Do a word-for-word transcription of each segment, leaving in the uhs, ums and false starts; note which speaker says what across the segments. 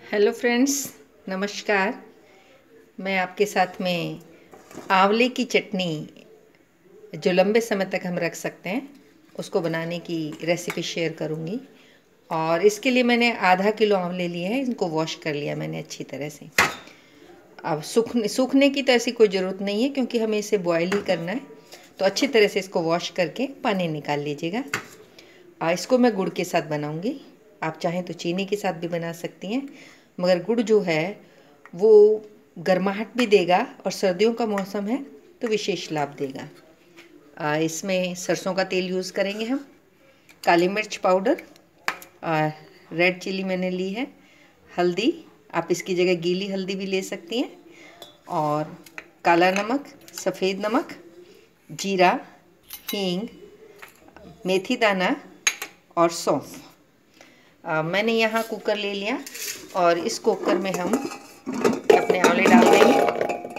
Speaker 1: Hello friends, नमस्कार। मैं आपके साथ में आंवले की चटनी जो लंबे समय तक हम रख सकते हैं उसको बनाने की रेसिपी शेयर करूंगी। और इसके लिए मैंने आधा किलो आंवले लिए हैं। इनको वॉश कर लिया मैंने अच्छी तरह से। अब सूखने सूखने की तो ऐसी कोई ज़रूरत नहीं है क्योंकि हमें इसे बॉयल ही करना है। तो अच्छी तरह से इसको वॉश करके पानी निकाल लीजिएगा। इसको मैं गुड़ के साथ बनाऊंगी। आप चाहें तो चीनी के साथ भी बना सकती हैं, मगर गुड़ जो है वो गर्माहट भी देगा और सर्दियों का मौसम है तो विशेष लाभ देगा। आ, इसमें सरसों का तेल यूज़ करेंगे हम। काली मिर्च पाउडर, रेड चिली मैंने ली है, हल्दी, आप इसकी जगह गीली हल्दी भी ले सकती हैं, और काला नमक, सफ़ेद नमक, जीरा, हींग, मेथी दाना और सौंफ। मैंने यहाँ कुकर ले लिया और इस कुकर में हम अपने आंवले डाल देंगे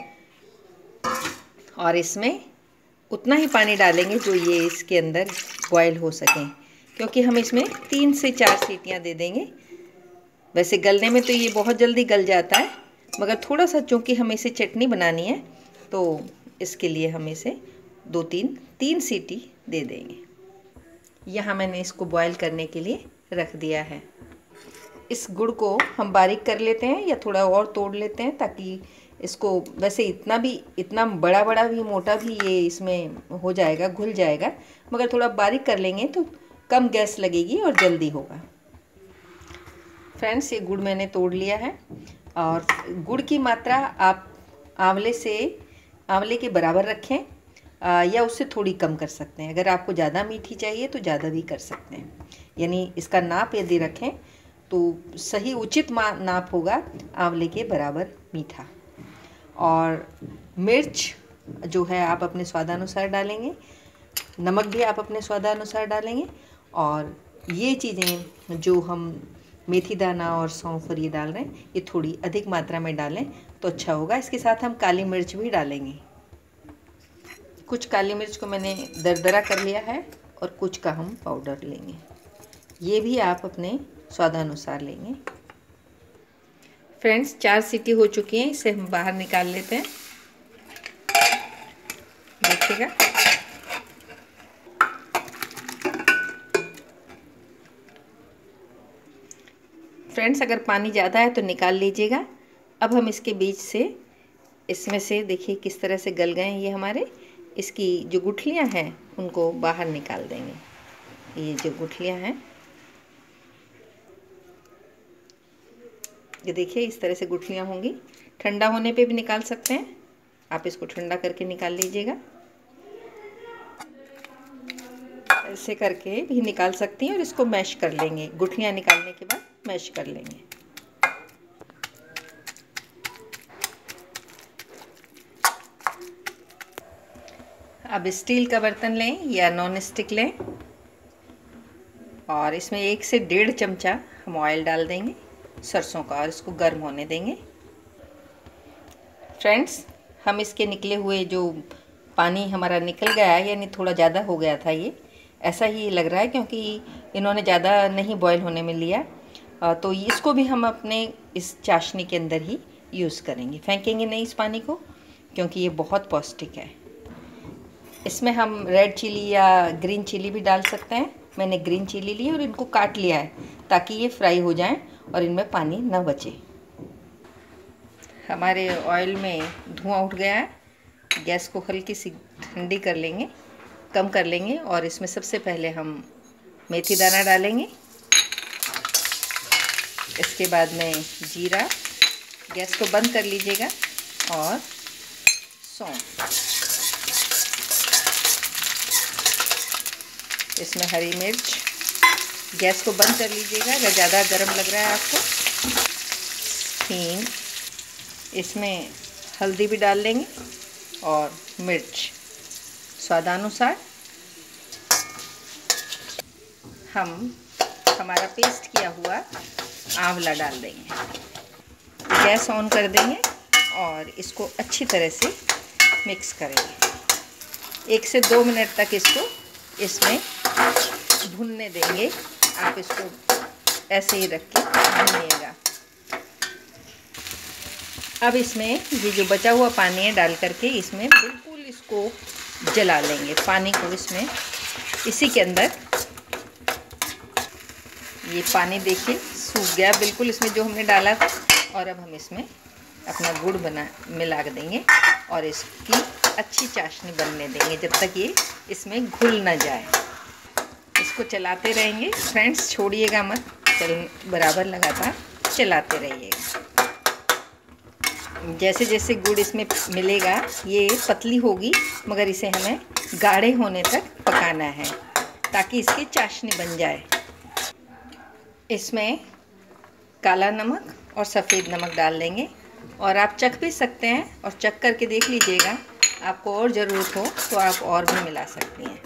Speaker 1: और इसमें उतना ही पानी डालेंगे जो ये इसके अंदर बॉयल हो सकें, क्योंकि हम इसमें तीन से चार सीटियाँ दे देंगे। वैसे गलने में तो ये बहुत जल्दी गल जाता है, मगर थोड़ा सा चूँकि हमें इसे चटनी बनानी है तो इसके लिए हम इसे दो तीन तीन सीटी दे देंगे। यहाँ मैंने इसको बॉयल करने के लिए रख दिया है। इस गुड़ को हम बारीक कर लेते हैं या थोड़ा और तोड़ लेते हैं, ताकि इसको, वैसे इतना भी इतना बड़ा बड़ा भी मोटा भी ये इसमें हो जाएगा, घुल जाएगा, मगर थोड़ा बारीक कर लेंगे तो कम गैस लगेगी और जल्दी होगा। फ्रेंड्स, ये गुड़ मैंने तोड़ लिया है और गुड़ की मात्रा आप आंवले से आंवले के बराबर रखें आ, या उससे थोड़ी कम कर सकते हैं। अगर आपको ज़्यादा मीठी चाहिए तो ज़्यादा भी कर सकते हैं। यानी इसका नाप यदि रखें तो सही उचित नाप होगा आंवले के बराबर मीठा। और मिर्च जो है आप अपने स्वादानुसार डालेंगे, नमक भी आप अपने स्वादानुसार डालेंगे, और ये चीज़ें जो हम मेथी दाना और सौंफ और ये डाल रहे हैं ये थोड़ी अधिक मात्रा में डालें तो अच्छा होगा। इसके साथ हम काली मिर्च भी डालेंगे। कुछ काली मिर्च को मैंने दरदरा कर लिया है और कुछ का हम पाउडर लेंगे। ये भी आप अपने स्वादानुसार लेंगे। फ्रेंड्स, चार सीटी हो चुकी हैं, इसे हम बाहर निकाल लेते हैं। देखिएगा, फ्रेंड्स अगर पानी ज़्यादा है तो निकाल लीजिएगा। अब हम इसके बीच से, इसमें से देखिए किस तरह से गल गए हैं ये हमारे। इसकी जो गुठलियां हैं उनको बाहर निकाल देंगे। ये जो गुठलियां हैं ये देखिए इस तरह से गुठलियां होंगी। ठंडा होने पे भी निकाल सकते हैं, आप इसको ठंडा करके निकाल लीजिएगा। ऐसे करके भी निकाल सकती हैं और इसको मैश कर लेंगे। गुठलियां निकालने के बाद मैश कर लेंगे। अब स्टील का बर्तन लें या नॉन स्टिक लें और इसमें एक से डेढ़ चमचा हम ऑयल डाल देंगे सरसों का और इसको गर्म होने देंगे। फ्रेंड्स, हम इसके निकले हुए जो पानी हमारा निकल गया है, यानी थोड़ा ज़्यादा हो गया था, ये ऐसा ही लग रहा है क्योंकि इन्होंने ज़्यादा नहीं बॉयल होने में लिया। तो इसको भी हम अपने इस चाशनी के अंदर ही यूज़ करेंगे, फेंकेंगे नहीं इस पानी को, क्योंकि ये बहुत पौष्टिक है। इसमें हम रेड चिली या ग्रीन चिली भी डाल सकते हैं। मैंने ग्रीन चिली ली और इनको काट लिया है ताकि ये फ्राई हो जाएं और इनमें पानी न बचे। हमारे ऑयल में धुआं उठ गया है। गैस को हल्की सी ठंडी कर लेंगे, कम कर लेंगे, और इसमें सबसे पहले हम मेथी दाना डालेंगे। इसके बाद में जीरा, गैस को बंद कर लीजिएगा, और सौंफ, इसमें हरी मिर्च, गैस को बंद कर लीजिएगा अगर ज़्यादा गर्म लग रहा है आपको। हींग, इसमें हल्दी भी डाल लेंगे और मिर्च स्वादानुसार। हम हमारा पेस्ट किया हुआ आंवला डाल देंगे। गैस ऑन कर देंगे और इसको अच्छी तरह से मिक्स करेंगे। एक से दो मिनट तक इसको इसमें भूनने देंगे। आप इसको ऐसे ही रख के भूनिएगा। अब इसमें ये जो बचा हुआ पानी है डाल करके इसमें बिल्कुल इसको जला लेंगे। पानी को इसमें इसी के अंदर, ये पानी देखिए सूख गया बिल्कुल इसमें जो हमने डाला था। और अब हम इसमें अपना गुड़ बना मिला देंगे और इसकी अच्छी चाशनी बनने देंगे जब तक ये इसमें घुल ना जाए। इसको चलाते रहेंगे फ्रेंड्स, छोड़िएगा मत, चल बराबर लगातार चलाते रहिएगा। जैसे जैसे गुड़ इसमें मिलेगा ये पतली होगी, मगर इसे हमें गाढ़े होने तक पकाना है ताकि इसकी चाशनी बन जाए। इसमें काला नमक और सफ़ेद नमक डाल देंगे और आप चख भी सकते हैं और चख करके देख लीजिएगा, आपको और ज़रूरत हो तो आप और भी मिला सकती हैं।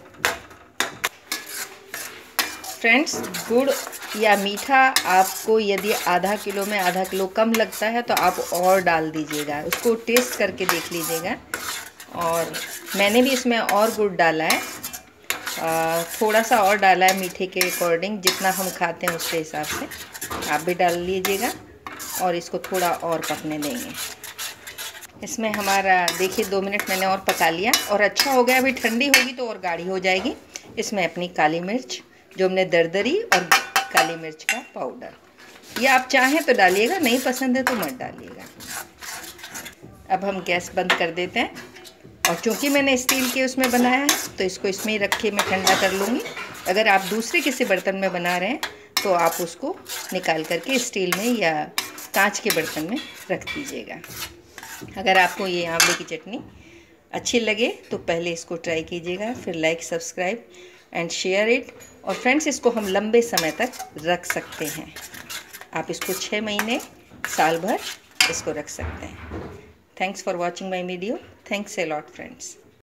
Speaker 1: फ्रेंड्स, गुड़ या मीठा आपको यदि आधा किलो में आधा किलो कम लगता है तो आप और डाल दीजिएगा, उसको टेस्ट करके देख लीजिएगा। और मैंने भी इसमें और गुड़ डाला है, आ, थोड़ा सा और डाला है मीठे के अकॉर्डिंग, जितना हम खाते हैं उसके हिसाब से आप भी डाल लीजिएगा। और इसको थोड़ा और पकने देंगे। इसमें हमारा देखिए दो मिनट मैंने और पका लिया और अच्छा हो गया। अभी ठंडी होगी तो और गाढ़ी हो जाएगी। इसमें अपनी काली मिर्च जो हमने दरदरी और काली मिर्च का पाउडर, ये आप चाहें तो डालिएगा, नहीं पसंद है तो मत डालिएगा। अब हम गैस बंद कर देते हैं और चूँकि मैंने स्टील के उसमें बनाया है तो इसको इसमें ही रख के मैं ठंडा कर लूँगी। अगर आप दूसरे किसी बर्तन में बना रहे हैं तो आप उसको निकाल करके स्टील में या कांच के बर्तन में रख दीजिएगा। अगर आपको ये आंवले की चटनी अच्छी लगे तो पहले इसको ट्राई कीजिएगा, फिर like subscribe and share it. और फ्रेंड्स, इसको हम लंबे समय तक रख सकते हैं। आप इसको छः महीने साल भर इसको रख सकते हैं। Thanks for watching my video. Thanks a lot friends.